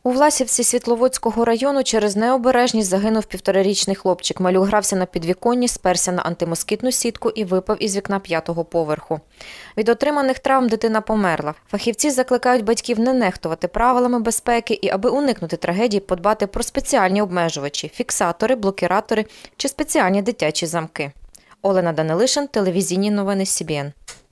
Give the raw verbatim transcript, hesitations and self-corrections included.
У Власівці Світловодського району через необережність загинув півторарічний хлопчик. Малюк грався на підвіконні, сперся на антимоскітну сітку і випав із вікна п'ятого поверху. Від отриманих травм дитина померла. Фахівці закликають батьків не нехтувати правилами безпеки і, аби уникнути трагедії, подбати про спеціальні обмежувачі – фіксатори, блокіратори чи спеціальні дитячі замки. Олена Данилишин, телевізійні новини Сі Бі Ен.